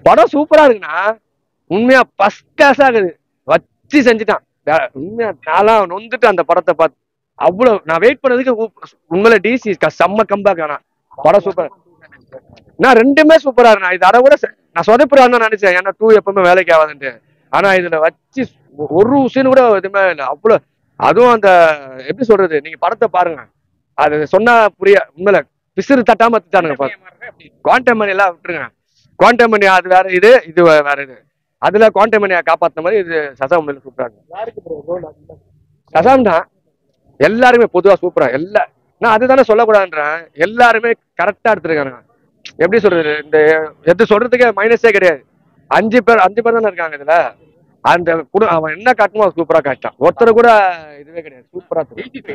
படம் சூப்பரா இருக்குண்ணா. உண்மையா ஃபர்ஸ்ட் கிளாஸா இருக்குது. வச்சு செஞ்சுட்டான். உண்மையா நான்லாம் நொந்துட்டு அந்த படத்தை பார்த்து. அவ்வளவு நான் வெயிட் பண்ணதுக்கு உண்மையில டிசி செம்ம கம்பேக். ஆனா படம் சூப்பர். நான் ரெண்டுமே சூப்பரா இருக்கு. இது அதை விட நான் சொதப்புறான்னு தான் நினைச்சேன். ஏன்னா 2 எப்பவுமே வேலைக்கு ஆகாதுன்ட்டு. ஆனா இதுல வச்சு ஒரு சீன் கூட எதுவுமே இல்லை. அவ்வளவு அதுவும் அந்த எப்படி சொல்றது, நீங்க படத்தை பாருங்க. அது சொன்னா புரிய. உண்மையில பிசிறு தட்டாம வச்சுட்டானுங்க. குவாண்டம் மணி எல்லாம் விட்டுருங்க. குவாண்டம் மணி அது வேற, இது வேற. இது அதுல குவாண்டம் மணியை காப்பாத்தின மாதிரி இது சசாம் சூப்பரா இருக்கு. சசாம் தான் எல்லாருமே பொதுவா சூப்பரா நான் அதுதானே சொல்லக்கூடாதுன்றேன். எல்லாருமே கரெக்டா எடுத்துருக்காங்க. எப்படி சொல்றது, இந்த எது சொல்றதுக்கே மைனஸே கிடையாது. 5 பேர் தானே இருக்காங்க இதுல. அந்த அவன் என்ன காட்டணுமோ சூப்பரா காட்டான். ஒருத்தர் கூட இதுவே கிடையாது. சூப்பரா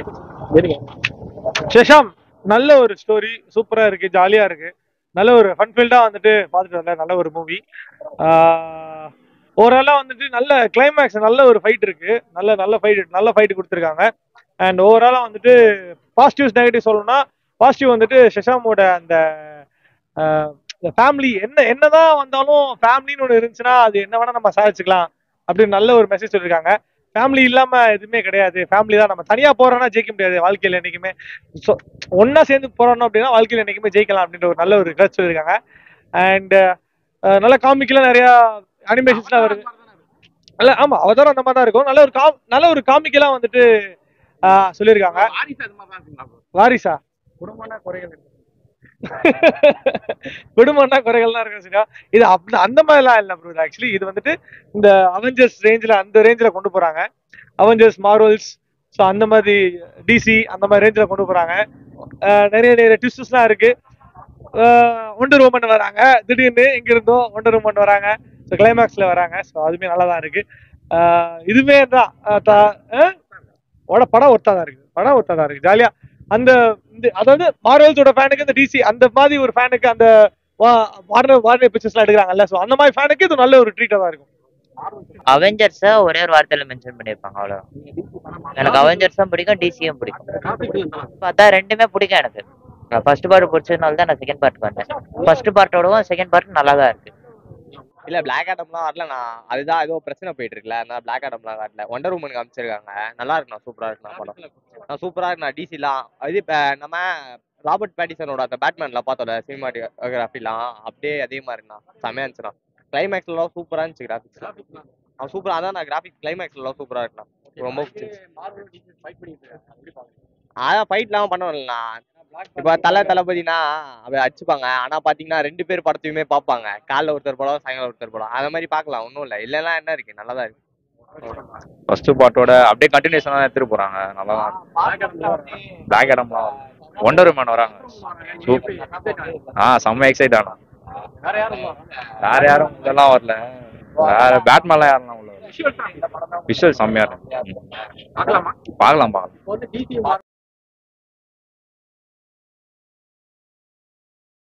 ஷஷாம் நல்ல ஒரு ஸ்டோரி, சூப்பரா இருக்கு, ஜாலியா இருக்கு, நல்ல ஒரு ஃபன்ஃபில்டா வந்துட்டு பார்த்துட்டு வந்தேன். நல்ல ஒரு மூவி. ஓவராலா வந்துட்டு நல்ல கிளைமேக்ஸ், நல்ல ஒரு ஃபைட் இருக்கு, நல்ல ஃபைட் கொடுத்துருக்காங்க. அண்ட் ஓவராலா வந்துட்டு பாசிட்டிவ்ஸ் நெகட்டிவ் சொல்லணும்னா, பாசிட்டிவ் வந்துட்டு ஷஷாமோட அந்த ஃபேமிலி என்னதான் வந்தாலும் ஃபேமிலின்னு ஒன்று இருந்துச்சுன்னா அது என்ன வேணா நம்ம சாதிச்சுக்கலாம் அப்படின்னு நல்ல ஒரு மெசேஜ் சொல்லியிருக்காங்க. ஃபேமிலி இல்லாம எதுவுமே கிடையாது. ஃபேமிலி தான். நம்ம தனியா போறோம்னா ஜெயிக்க முடியாது வாழ்க்கையில என்னைக்குமே. ஒன்னா சேர்ந்து போறோம் அப்படின்னா வாழ்க்கையில என்னைக்குமே ஜெயிக்கலாம் அப்படின்ற ஒரு நல்ல ஒரு கருத்து சொல்லியிருக்காங்க. அண்ட் நல்ல காமிக்கெல்லாம் நிறைய அனிமேஷன்ஸ்லாம் வருது. இல்ல ஆமா, அவதாரம் அந்த மாதிரி தான் இருக்கும். நல்ல ஒரு காமிக்கெல்லாம் வந்துட்டு சொல்லியிருக்காங்க. வாரிசா குடும்பம்னா குறைகள்லாம் இருக்கும் சரியா. இது அந்த மாதிரிலாம் இல்லை ப்ரோ. ஆக்சுவலி இது வந்துட்டு இந்த அவெஞ்சர்ஸ் அந்த ரேஞ்சில் கொண்டு போறாங்க. அவெஞ்சர்ஸ், மார்வல்ஸ், ஸோ அந்த மாதிரி டிசி அந்த மாதிரி ரேஞ்சில் கொண்டு போறாங்க. நிறைய ட்விஸ்ட்ஸ்லாம் இருக்கு. ஒண்டர் உமன் வராங்க திடீர்னு, எங்க இருந்தோ ஒண்டர் உமன் வராங்க. ஸோ கிளைமேக்ஸ்ல வராங்க. ஸோ அதுவுமே நல்லா தான் இருக்கு. இதுவே தான் படம் ஒர்த்தா தான் இருக்கு. ஜாலியா அந்த அதாவது மார்வல்ஸோட ஃபேனுக்கு இந்த டிசி அந்த மாதிரி ஒரு ஃபேனுக்கு அந்த வார்னர் பிக்சர்ஸ்லாம் எடுக்கிறாங்கல்ல, ஸோ அந்த மாதிரி ஃபேனுக்கு இது நல்ல ஒரு ட்ரீட்டா தான் இருக்கும். அவெஞ்சர்ஸ் ஒரே ஒரு வார்த்தையில மென்ஷன் பண்ணிருப்பாங்க, அவ்வளவு. எனக்கு அவெஞ்சர்ஸும் பிடிக்கும், டிசியும் பிடிக்கும். பார்த்தா ரெண்டுமே பிடிக்கும் எனக்கு. ஃபர்ஸ்ட் பார்ட் பிடிச்சதுனால தான் நான் செகண்ட் பார்ட் வந்தேன். ஃபர்ஸ்ட் பார்ட்டோடவும் செகண்ட் பார்ட் நல்லா தான் இருக்கு. இல்ல பிளாக் ஆடம்லாம் வரல. நான் அதுதான் ஏதோ பிரச்சனை போயிட்டு இருக்குல்ல, அதனால பிளாக் ஆடம்லாம் வரல. ஒண்டர் உமன் காமிச்சிருக்காங்க, நல்லா இருக்குண்ணா, சூப்பரா இருக்குண்ணா படம். சூப்பரா இருக்குண்ணா. டிசிலாம் இது இப்ப நம்ம ராபர்ட் பேட்டிசனோட அந்த பேட்மேன்ல பார்த்தோம்ல சினிமாட்டோகிராஃபிலாம், அப்படியே அதே மாதிரிண்ணா செமையா இருந்துச்சுண்ணா. கிளைமேக்ஸ்லாம் சூப்பரா இருந்துச்சு. கிராஃபிக்ஸ் அவன் சூப்பரா. அதான் நான் கிராஃபிக்ஸ் கிளைமேக்ஸ்லாம் சூப்பரா இருக்குண்ணா. ரொம்ப அதான் ஃபைட்லாம் பண்ணணும்லண்ணா. இப்ப தளபதினா அவ அடிச்சுப்பாங்க. ஆனா பாத்தீங்கன்னா 2 பேர் படத்தையுமே பார்ப்பாங்க. காலைல ஒருத்தர் படம், சாயங்காலம் ஒருத்தர் படம், அந்த மாதிரி பாக்கலாம். ஒன்றும் இல்லை. இல்லைன்னா என்ன இருக்கு, நல்லாதான் இருக்கு. ஃபர்ஸ்ட் பார்ட்டோட அப்படியே கண்டினியூஷனா எடுத்துட்டு போறாங்க. நல்லா தான் இருக்கு. பிளாக் ஆடம்லாம் ஒண்டர் உமன் வராங்க. சூப்பர். செம்ம எக்ஸைட் ஆனா. வேற யாரும் இதெல்லாம் வரல. வேற பேட்மேன்லாம் யாரெல்லாம் உள்ள விஷுவல் செம்மையா இருக்கு. பார்க்கலாம்.